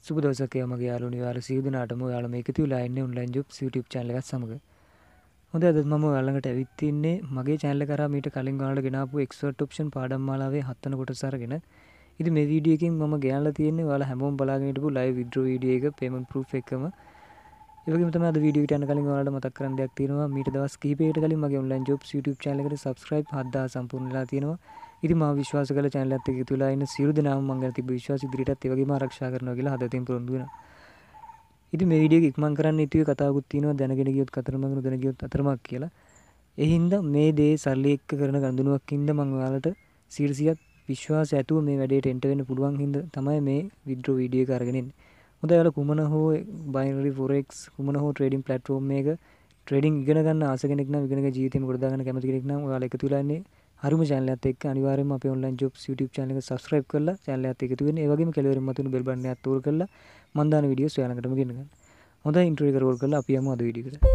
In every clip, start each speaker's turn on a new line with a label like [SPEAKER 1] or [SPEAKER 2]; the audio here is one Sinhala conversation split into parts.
[SPEAKER 1] සුබ දවසක් මගේ යාළුවනි ඔයාලා සියලු දෙනාටම ඔයාලා මේක තියලා ඉන්නේ ඔන්ලයින් ජොබ්ස් YouTube channel එකත් සමග. හොඳයි අද මම ඔයාලා ළඟට ඇවිත් ඉන්නේ මගේ channel එක කරා මීට කලින් ඔයාලට ගෙනාපු expert option පාඩම් මාලාවේ 7 වෙනි කොටස අරගෙන. ඉතින් මේ වීඩියෝ එකෙන් මම ගෙනල්ලා තියෙන්නේ ඔයාලා හැමෝම බලාගෙන හිටපු live withdraw වීඩියෝ එක payment proof එකම. ඒ වගේම තමයි අද වීඩියෝ එකට යන කලින් ඔයාලට මතක් කරන්න දෙයක් තියෙනවා. මීට දවස් කිහිපයකට කලින් මගේ online jobs YouTube channel එකට subscribe 7000 සම්පූර්ණ වෙලා තියෙනවා. ඉතින් මම විශ්වාස කරලා channel එකත් එක්ක ඉතුරුලා ඉන්න සියලු දෙනාම මම ගැන තිබ්බ විශ්වාස ඉදිරියටත් ඒ වගේම ආරක්ෂා කරනවා කියලා හදවතින් පොරොන්දු වෙනවා. ඉතින් මේ වීඩියෝ එක ඉක්මන් කරන්න හිතුවේ කතාවකුත් තියෙනවා දැනගෙන ගියොත් කතරමඟ නොදැන ගියොත් අතරමඟ කියලා. ඒ හින්දා මේ දේ සල්ලි එක්ක කරන ගනුදෙනුවක් හින්දා මම ඔයාලට 100% විශ්වාසය ඇතුව මේ වැඩේට එන්ටර් වෙන්න පුළුවන් හින්දා තමයි මේ withdraw වීඩියෝ එක අරගෙන ඉන්නේ. හොඳයි ඔයාලා කුමන හෝ binary forex කුමන හෝ trading platform එකක trading ඉගෙන ගන්න ආස කෙනෙක් නම් ඉගෙනගෙන ජීවිතේම ගොඩ දාගන්න කැමති කෙනෙක් නම් ඔයාලා එකතු වෙලා ඉන්නේ හරිම channel එකත් එක්ක අනිවාර්යයෙන්ම අපේ online jobs YouTube channel එක subscribe කරලා channel එකත් එකතු වෙන්න. ඒ වගේම කෙලවරින් මතුවෙන bell button එකත් ඕල් කරලා මම දාන වීඩියෝස් ඔයාලා ළඟටම ගෙන්න ගන්න. හොඳයි intro එක roll කරලා අපි යමු අද වීඩියෝ එකට.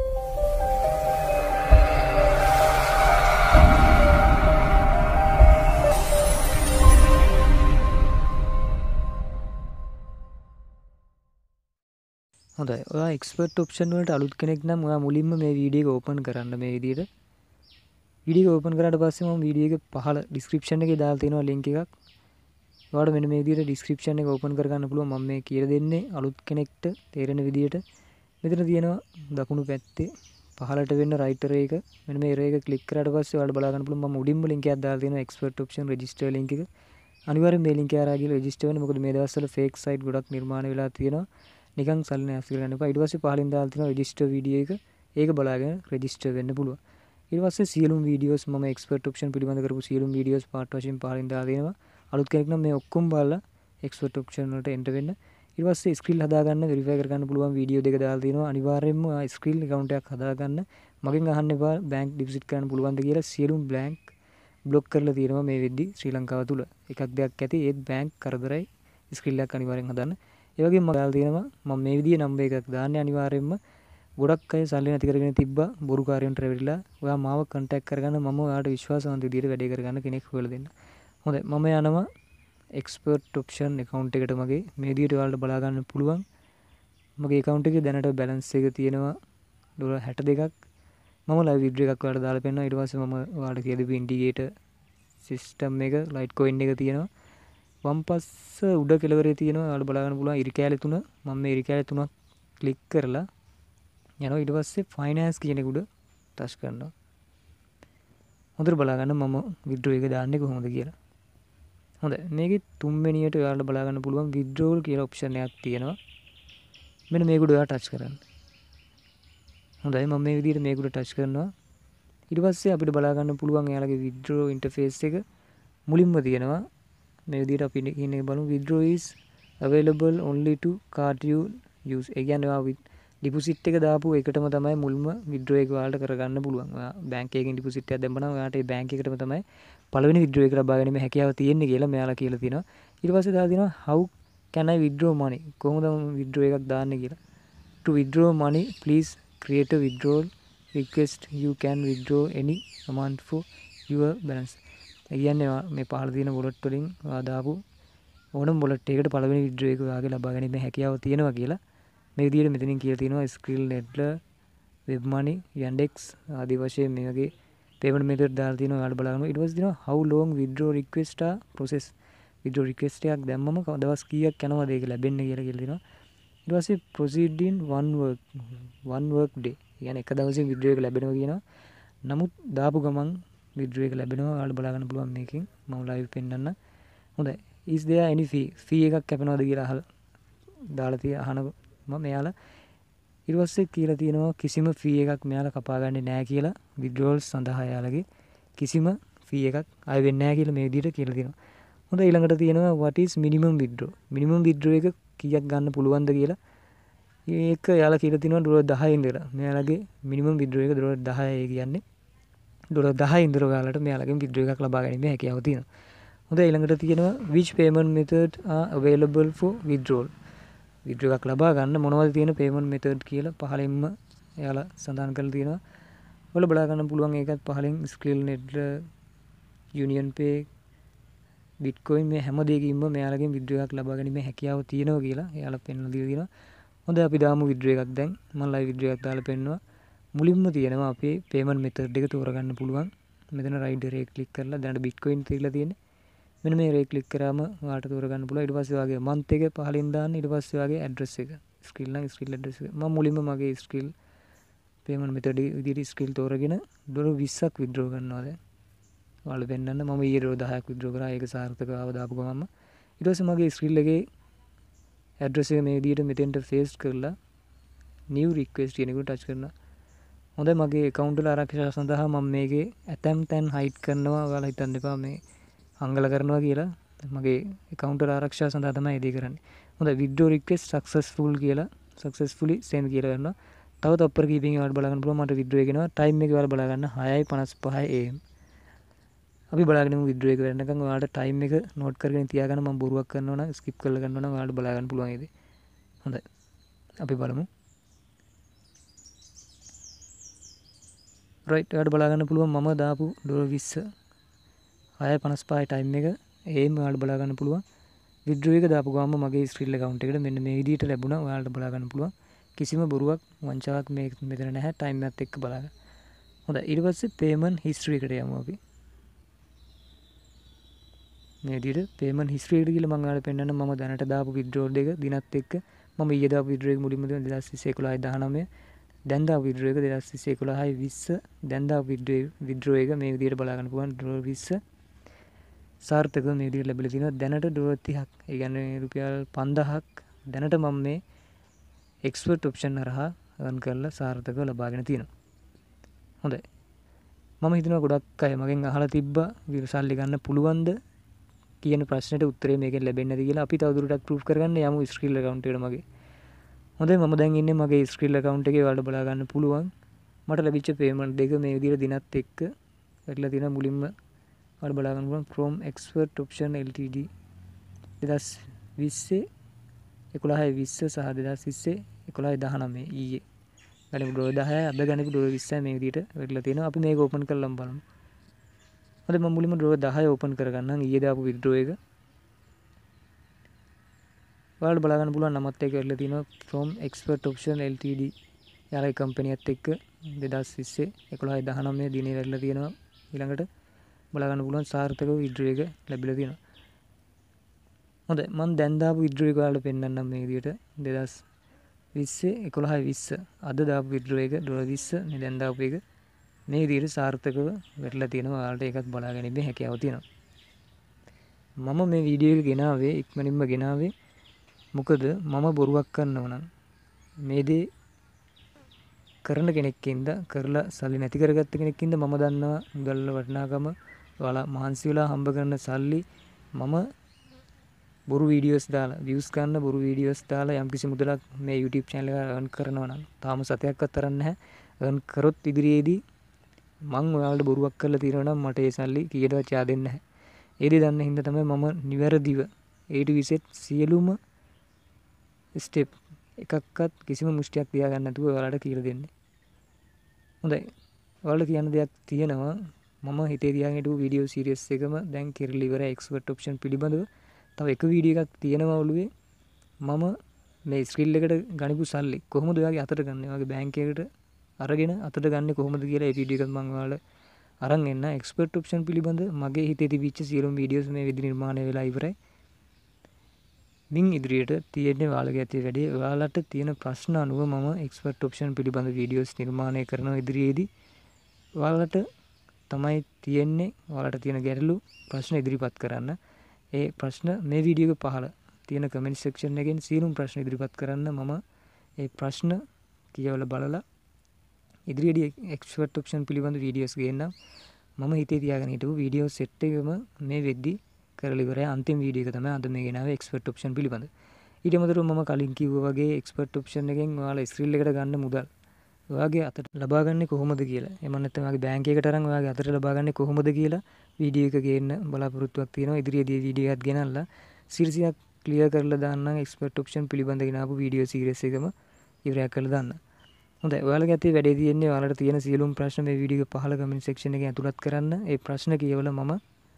[SPEAKER 1] හොඳයි ඔයා expert option වලට අලුත් කෙනෙක් නම් ඔයා මුලින්ම මේ වීඩියෝ එක open කරන්න මේ විදිහට. වීඩියෝ එක open කරාට පස්සේ මම වීඩියෝ එක පහළ description එකේ දාලා තියෙනවා link එකක්. ඔයාලට මෙන්න මේ විදිහට description එක open කරගන්න පුළුවන්. මම මේ කියලා දෙන්නේ අලුත් කෙනෙක්ට තේරෙන විදිහට. මෙතන තියෙනවා දකුණු පැත්තේ පහළට වෙන්න right arrow එක. මෙන්න මේ arrow එක click කරාට පස්සේ ඔයාලට බලා ගන්න පුළුවන් මම උඩින්ම link එකක් දාලා තියෙනවා expert option register link එක. අනිවාර්යෙන් මේ link එක හරහා ගිහලා register වෙන්න. මොකද මේ දවස්වල fake site ගොඩක් නිර්මාණය වෙලා තියෙනවා. නිකන් සල්ලි නැස් කරගන්න එපා. ඊට පස්සේ පහලින් දාලා තියෙනවා register video එක. ඒක බලාගෙන register වෙන්න පුළුවන්. ඊට පස්සේ සියලුම videos මම expert option පිළිබඳ කරපු සියලුම videos part වශයෙන් පහලින් දාලා දෙනවා. අලුත් කෙනෙක් නම් මේ ඔක්කොම බලලා expert option වලට enter වෙන්න. ඊට පස්සේ skill හදාගන්න verify කරගන්න පුළුවන් video දෙක දාලා තියෙනවා. අනිවාර්යයෙන්ම skill account එකක් හදාගන්න. මගෙන් අහන්න එපා bank deposit කරන්න පුළුවන්ද කියලා. සියලුම bank block කරලා තියෙනවා මේ වෙද්දි ශ්‍රී ලංකාව තුල. එකක් දෙයක් ඇති ඒත් bank කරදරයි skill එකක් අනිවාර්යෙන් හදන්න. ඒ වගේම මම දාලා තියෙනවා මම මේ විදිහේ නම්බර් එකක් දාන්නේ අනිවාර්යයෙන්ම ගොඩක් අය සල්ලි නැති කරගෙන තිබ්බා බොරුකාරයන්ට රැවටිලා. ඔයා මාව contact කරගන්න මම ඔයාලට විශ්වාසවන්ත විදිහට වැඩේ කරගන්න කෙනෙක් හොයලා දෙන්න. හොඳයි මම යනවා expert option account එකට මගේ මේ විදිහට ඔයාලට බලා ගන්න පුළුවන්. මගේ account එකේ දැනට balance එක තියෙනවා $62ක්. මම live video එකක් ඔයාලට දාලා පෙන්නනවා. ඊට පස්සේ මම ඔයාලට කියලා දෙපු indicator system එක litecoin එක තියෙනවා. වම් පස්ස උඩ කෙළවරේ තියෙනවා ඔයාලට බලා ගන්න පුළුවන් ඉරි කැලේ 3. මම මේ ඉරි කැලේ 3ක් ක්ලික් කරලා යනවා. ඊට පස්සේ finance කියන එක උඩ ටච් කරනවා. හොඳට බලා ගන්න මම withdraw එක දාන්නේ කොහොමද කියලා. හොඳයි මේකේ 3 වෙනියට ඔයාලට බලා ගන්න පුළුවන් withdrawal කියලා option එකක් තියෙනවා. මෙන්න මේක උඩ ඔයාලා ටච් කරන්න. හොඳයි මම මේ විදිහට මේක උඩ ටච් කරනවා. ඊට පස්සේ අපිට බලා ගන්න පුළුවන් එයාලගේ withdraw interface එක මුලින්ම තියෙනවා. මේ විදිහට අපි ඉන්නේ බලමු withdraw is available only to card you use. ඒ කියන්නේ ඔයා deposit එක දාපු එකටම තමයි මුල්ම withdraw එක ඔයාලට කරගන්න පුළුවන්. ඔයා bank එකකින් deposit එකක් දැම්මම ඔයාලට ඒ bank එකටම තමයි පළවෙනි withdraw එක ලබා ගැනීම හැකියාව තියෙන්නේ කියලා මෙයාලා කියලා තියෙනවා. ඊට පස්සේ දාලා තියෙනවා how can I withdraw money? කොහොමද withdraw එකක් දාන්නේ කියලා. To withdraw money please create a withdrawal request. You can withdraw any amount for your balance. ඒ කියන්නේ මේ පහළ තියෙන wallet වලින් ඔයා දාපු ඕනම wallet එකකට පළවෙනි withdraw එක ඔයාගේ ලබා ගැනීම හැකියාව තියෙනවා කියලා මේ විදිහට මෙතනින් කියලා තියෙනවා Skrill, Nettler, Webmoney, Yandex ආදී වශයෙන් මේ වගේ payment method දාලා තියෙනවා ඔයාලට බලා ගන්න. ඊට පස්සේ තියෙනවා how long withdraw request are process. withdraw request එකක් දැම්මම දවස් කීයක් යනවද ඒක ලැබෙන්න කියලා තියෙනවා. ඊට පස්සේ proceed in one work day. يعني එක දවසකින් withdraw එක ලැබෙනවා කියනවා. නමුත් දාපු ගමන් withdraw එක ලැබෙනවා ඔයාලට බලා ගන්න පුළුවන් මේකෙන්. මම live පෙන්නන්න. හොඳයි. is there any fee එකක් කැපෙනවද කියලා අහලා දාලා තිය අහන මම මෙයාලා ඊට පස්සේ කියලා තියෙනවා කිසිම fee එකක් මෙයාලා කපා ගන්නේ නැහැ කියලා withdrawal සඳහා එයාලගේ කිසිම fee එකක් ආයෙ වෙන්නේ නැහැ කියලා මේ විදිහට කියලා තියෙනවා. හොඳයි ඊළඟට තියෙනවා what is minimum withdraw. minimum withdraw එක කීයක් ගන්න පුළුවන්ද කියලා. ඒක එයාලා කියලා තියෙනවා $10 ඉඳලා. මෙයාලගේ minimum withdraw එක $10 කියන්නේ $10 ඉඳලා ඔයාලට මෙයාලගෙන් withdraw එකක් ලබා ගැනීම හැකියාව තියෙනවා. හොඳයි ඊළඟට තියෙනවා which payment method are available for withdrawal. withdraw එකක් ලබා ගන්න මොනවද තියෙන payment method කියලා පහලින්ම එයාලා සඳහන් කරලා තියෙනවා. ඔයාලා බලා ගන්න පුළුවන් ඒකත් පහලින් Skrill, Nettler, Union Pay, Bitcoin මේ හැම දෙයකින්ම මෙයාලගෙන් withdraw එකක් ලබා ගැනීමේ හැකියාව තියෙනවා කියලා එයාලා පෙන්වලා දීලා තියෙනවා. හොඳයි අපි දාමු withdraw එකක් දැන්. මම live withdraw එකක් දාලා පෙන්නනවා. මුලින්ම තියෙනවා අපේ payment method එක තෝරගන්න පුළුවන්. මෙතන right array click කරලා දැන් Bitcoin තියලා තියෙන්නේ. මෙන්න මේ array click කරාම ඔයාලට තෝරගන්න පුළුවන්. ඊට පස්සේ ඔයාගේ month එක පහලින් දාන්න. ඊට පස්සේ ඔයාගේ address එක. skill නම් skill address එක. මම මුලින්ම මගේ skill payment method විදිහට skill තෝරගෙන $20ක් withdraw කරනවා දැන්. ඔයාලට පෙන්නන්න මම ඊයේ $10ක් withdraw කරා. ඒක සාර්ථකව ආව දාපු ගමන්ම ඊට පස්සේ මගේ skill එකේ address එක මේ විදිහට මෙතෙන්ට paste කරලා new request කියන එකට touch කරනවා. හොඳයි මගේ account වල ආරක්ෂාව සඳහා මම මේකේ ඇතැම් තැන් hide කරනවා. ඔයාලා හිතන්න එපා මේ හංගල කරනවා කියලා. මගේ account වල ආරක්ෂාව සඳහා තමයි ඒ දේ කරන්නේ. හොඳයි withdraw request successful කියලා successfully send කියලා කරනවා. තව තප්පර කීපකින් ඔයාලට බලා ගන්න පුළුවන් මට withdraw එක එනවා. time එක ඔයාලා බලා ගන්න 6:55 am. අපි බලාගෙන ඉමු withdraw එක වෙනකන් ඔයාලට time එක note කරගෙන තියාගන්න. මම බොරුවක් කරනවා නම් skip කරලා ගන්නවා නම් ඔයාලට බලා ගන්න පුළුවන් ඒකේ. හොඳයි. අපි බලමු. right ඔයාලට බලා ගන්න පුළුවන් මම දාපු $20 6:55 time එක AM ඔයාලට බලා ගන්න පුළුවන්. withdraw එක දාපු ගමන් මගේ Skrill account එකට මෙන්න මේ විදිහට ලැබුණා. ඔයාලට බලා ගන්න පුළුවන්. කිසිම බොරුවක් වංචාවක් මෙතන නැහැ. time එකත් එක්ක බලා ගන්න. හොඳයි ඊට පස්සේ payment history එකට යමු අපි. මේ විදිහට payment history එකට ගිහලා මම ඔයාලට පෙන්නන්න මම දැනට දාපු withdraw දෙක දිනත් එක්ක මම ඊයේ දාපු withdraw එක මුලින්ම 2020 දැන් දාපු withdraw එක 2020 දැන් දාපු withdraw එක මේ විදිහට බලා ගන්න පුළුවන්. $20 සාර්ථකව මේ විදිහට ලැබිලා තිනවා. දැනට $30ක් ඒ කියන්නේ රුපියල් 5000ක් දැනට මම මේ expert option හරහා earn කරලා සාර්ථකව ලබාගෙන තියෙනවා. හොඳයි. මම හිතනවා ගොඩක් අය මගෙන් අහලා තිබ්බා සල්ලි ගන්න පුළුවන්ද කියන ප්‍රශ්නෙට උත්තරේ මේකෙන් ලැබෙන්නේ නැති කියලා. අපි තවදුරටත් proof කරගන්න යමු Skrill account එකට මගේ. හොඳයි මම දැන් ඉන්නේ මගේ Skrill account එකේ ඔයාලට බලා ගන්න පුළුවන්. මට ලැබිච්ච payment දෙක මේ විදිහට දිනත් එක්ක වැටලා තියෙනවා. මුලින්ම ඔයාලට බලා ගන්න පුළුවන් from expert option ltd 2020 11/20 සහ 2020 11/19 ඊයේ ගනිමු $10 අද ගනිමු $20 මේ විදිහට වැටලා තියෙනවා. අපි මේක open කරලාම බලමු. හොඳයි මම මුලින්ම $10 open කරගන්නම්. ඊයේ දාපු withdraw එක ඔයාලට බලා ගන්න පුළුවන් නමත් එක්ක වැටලා තියෙනවා from expert option ltd යාලගේ කම්පැනිත් එක්ක 2020 11/19 දිනේ වැටලා තියෙනවා. ඊළඟට බලා ගන්න පුළුවන් සාර්ථකව withdraw එක ලැබිලා තියෙනවා. හොඳයි මම දැන් දාපු withdraw එක ඔයාලට පෙන්නන්නම් මේ විදිහට 2020 11/20 අද දාපු withdraw එක $20 මේ දැන් දාපු එක මේ විදිහට සාර්ථකව වැටලා තියෙනවා. ඔයාලට ඒකත් බලා ගැනීමේ හැකියාව තියෙනවා. මම මේ වීඩියෝ එක ගෙනාවේ ඉක්මනින්ම ගෙනාවේ මොකද මම බොරුවක් කරනව නම් මේ දේ කරන කෙනෙක්ින්ද කරලා සල්ලි නැති කරගත්ත කෙනෙක්ින්ද මම දන්නවා මුදල් වටිනාකම. ඔයාලා මහන්සි වෙලා හම්බ කරන සල්ලි මම බොරු වීඩියෝස් දාලා views ගන්න බොරු වීඩියෝස් දාලා යම්කිසි මුදලක් මේ YouTube channel එක earn කරනවා නම් තාම සතයක්වත් තරන්නේ නැහැ. earn කරොත් ඉදිරියේදී මං ඔයාලට බොරුවක් කරලා තියෙනවා නම් මට ඒ සල්ලි කීයටවත් යා දෙන්නේ නැහැ. ඒ දේ දන්න හින්දා තමයි මම නිවැරදිව A to Z සියලුම ස්ටෙප් එකක්වත් කිසිම මුෂ්ටියක් තියාගන්න නැතුව ඔයාලට කියලා දෙන්නේ. හොඳයි. ඔයාලට කියන්න දෙයක් තියෙනවා. මම හිතේ තියාගෙන හිටපු වීඩියෝ සීරීස් එකම දැන් කෙරලා ඉවරයි expert option පිළිබඳව. තව එක වීඩියෝ එකක් තියෙනවා ඔළුවේ. මම මේ Skrill එකට ගනිපු සල්ලි කොහොමද ඔයාගේ අතට ගන්න? ඔයාගේ බැංක් එකකට අරගෙන අතට ගන්න කොහොමද කියලා ඒ වීඩියෝ එකත් මම ඔයාලට අරන් එන්න. expert option පිළිබඳ මගේ හිතේ තිබිච්ච සියලුම වීඩියෝස් මේ විදිහට නිර්මාණය වෙලා ඉවරයි. මින් ඉදිරියට තියෙන්නේ ඔයාලගේ ඇති වැඩේ. ඔයාලට තියෙන ප්‍රශ්න අනුව මම expert option පිළිබඳ වීඩියෝස් නිර්මාණය කරනවා ඉදිරියේදී. ඔයාලට තමයි තියෙන්නේ ඔයාලට තියෙන ගැටලු ප්‍රශ්න ඉදිරිපත් කරන්න. ඒ ප්‍රශ්න මේ වීඩියෝ එක පහළ තියෙන comment section එකෙන් සියලුම ප්‍රශ්න ඉදිරිපත් කරන්න. මම ඒ ප්‍රශ්න කියවලා බලලා ඉදිරියේදී expert option පිළිබඳ වීඩියෝස් ගේන්නම්. මම හිතේ තියාගෙන හිටපු වීඩියෝ සෙට් එකම මේ වෙද්දි කරලා ඉවරයි. අන්තිම වීඩියෝ එක තමයි අද මේ ගෙනාවේ expert option පිළිබඳ. ඊට අමතරව මම කලින් කිව්වා වගේ expert option එකෙන් ඔයාලා Skrill එකට ගන්න මුදල් ඔයාගේ අතට ලබාගන්නේ කොහොමද කියලා. එහෙම නැත්නම් ඔයාගේ බැංක් එකට අරන් ඔයාගේ අතට ලබාගන්නේ කොහොමද කියලා වීඩියෝ එක ගේන්න බලාපොරොත්තුවක් තියෙනවා. ඉදිරියේදී වීඩියෝ එකක් ගෙනල්ලා සිරිසියක් ක්ලියර් කරලා දාන්නම්. expert option පිළිබඳ ගෙනාවු වීඩියෝ සීරීස් එකම ඉවරයක් කරලා දාන්න. හොඳයි. ඔයාලගේ අතේ වැඩේ තියෙන්නේ ඔයාලට තියෙන සියලුම ප්‍රශ්න මේ වීඩියෝ එක පහළ comment section එකේ ඇතුළත් කරන්න. ඒ ප්‍රශ්න කියවලා මම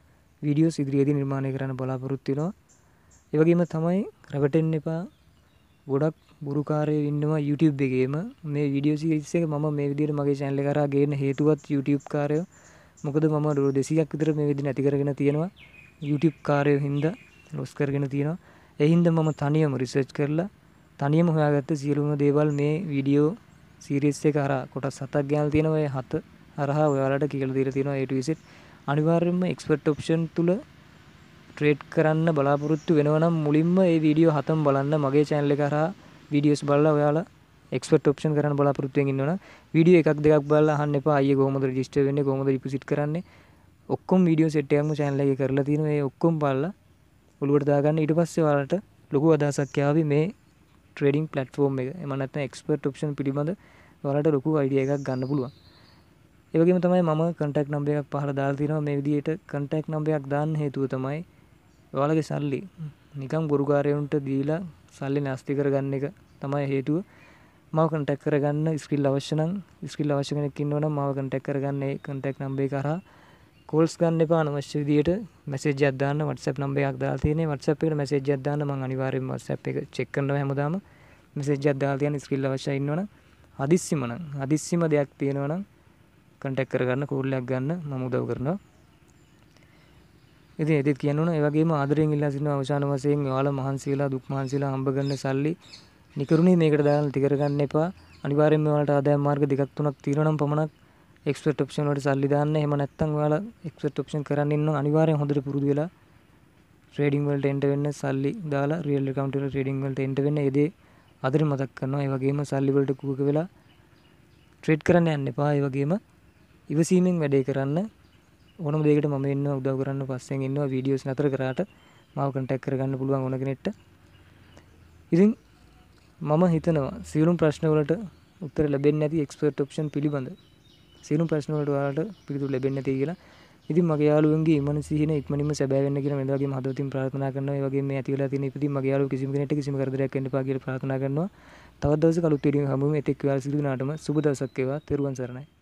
[SPEAKER 1] වීඩියෝස් ඉදිරියේදී නිර්මාණය කරන්න බලාපොරොත්තු වෙනවා. ඒ වගේම තමයි රැවටෙන්න එපා. ගොඩක් බුරුකාරයෝ ඉන්නවා YouTube එකේම. මේ වීඩියෝ සීරීස් එක මම මේ විදිහට මගේ channel එක කරා ගේන්න හේතුවත් YouTube කාරයෝ. මොකද මම 200ක් විතර මේ විදිහට නැති කරගෙන තියෙනවා. YouTube කාරයෝ හින්දා ලොස් කරගෙන තියෙනවා. ඒ හින්දා මම තනියම රිසර්ච් කරලා තනියම හොයාගත්ත සියලුම දේවල් මේ වීඩියෝ සීරීස් එක හරහා කොටස් 7ක් ගානක් තියෙනවා. ඒ 7 හරහා ඔයාලට කියලා දීලා තියෙනවා A to Z. අනිවාර්යයෙන්ම expert option තුල ට්‍රේඩ් කරන්න බලාපොරොත්තු වෙනවා නම් මුලින්ම මේ වීඩියෝ 7ම බලන්න. මගේ channel එක හරහා වීඩියෝස් බලලා ඔයාලා expert option කරන්න බලාපොරොත්තු වෙමින් ඉන්නවනම් වීඩියෝ එකක් දෙකක් බලලා අහන්න එපා අයියේ කොහොමද රෙජිස්ටර් වෙන්නේ කොහොමද ඩිපොසිට් කරන්නේ. ඔක්කොම වීඩියෝ සෙට් එකක්ම channel එකේ කරලා තියෙනවා. ඒ ඔක්කොම බලලා ඔළුවට දාගන්න. ඊට පස්සේ ඔයාලට ලොකු අදහසක් යාවි මේ ට්‍රේඩින් ප්ලැට්ෆෝම් එක. එහෙම නැත්නම් expert option පිළිබඳ ඔයාලට ලොකු අයිඩියා එකක් ගන්න පුළුවන්. ඒ වගේම තමයි මම contact number එකක් පහළ දාලා තියෙනවා. මේ විදිහට contact number එකක් දාන්න හේතුව තමයි ඔයාලගේ සල්ලි නිකන් බොරුකාරයන්ට දීලා සල්ලි නැස්ති කරගන්න එක තමයි හේතුව. මාව contact කරගන්න skill අවශ්‍ය නම් skill අවශ්‍ය කෙනෙක් ඉන්නවනම් මාව contact කරගන්න. ඒ contact number එක හරහා calls ගන්න එපා. අනවශ්‍ය විදිහට message එකක් දාන්න. WhatsApp number එකක් දාලා තියෙන්නේ. WhatsApp එකට message එකක් දාන්න. මම අනිවාර්යයෙන්ම WhatsApp එක check කරනවා හැමදාම. message එකක් දාලා තියන්න skill අවශ්‍යයි ඉන්නවනම් හදිස්සිම දෙයක් තියෙනවා නම් contact කරගන්න call එකක් ගන්න මම උදව් කරනවා. ඉතින් ඒකත් කියන්න ඕන. ඒ වගේම ආදරයෙන් ඉල්ලා සිටිනවා අවසාන වශයෙන් ඔයාලා මහන්සි වෙලා දුක් මහන්සි වෙලා හම්බ කරන සල්ලි නිකරුණේ මේකට දාලා ටික කරගන්න එපා. අනිවාර්යයෙන්ම ඔයාලට ආදායම් මාර්ග දෙකක් තුනක් තියෙනවා නම් පමණක් expert option වලට සල්ලි දාන්න. එහෙම නැත්නම් ඔයාලා expert option කරන්න ඉන්න අනිවාර්යෙන් හොඳට පුරුදු වෙලා trading වලට enter වෙන්න සල්ලි දාලා real account වල trading වලට enter වෙන්න. ඒ දේ අදට මතක් කරනවා. ඒ වගේම සල්ලි වලට කුවක වෙලා trade කරන්න යන්න එපා. ඒ වගේම ඉවසීමෙන් වැඩේ කරන්න. ඕනම දෙයකට මම ඉන්නවා උදව් කරන්න පස්සෙන් ඉන්නවා. වීඩියෝස් නතර කරාට මාව contact කරගන්න පුළුවන් ඕන කෙනෙක්ට. ඉතින් මම හිතනවා සියලුම ප්‍රශ්න වලට උත්තර ලැබෙන්නේ නැති expert option පිළිබඳ සියලුම ප්‍රශ්න වලට ඔයාලට පිළිතුරු ලැබෙන්නේ නැති කියලා. ඉතින් මගේ යාළුවන්ගේ ඉමන සිහින ඉක්මනින්ම සැබෑ වෙන්න කියලා මේ වගේම හදවතින් ප්‍රාර්ථනා කරනවා. ඒ වගේම මේ ඇති වෙලා තියෙන ඉපදී මගේ යාළුවෝ කිසිම කෙනෙක්ට කිසිම කරදරයක් වෙන්න එපා කියලා ප්‍රාර්ථනා කරනවා. තවත් දවසක අලුත් වීඩියෝ හමුවෙමු. එතෙක් ඔයාලා සිදු වුණාටම සුබ දවසක් වේවා. තෙරුවන් සරණයි.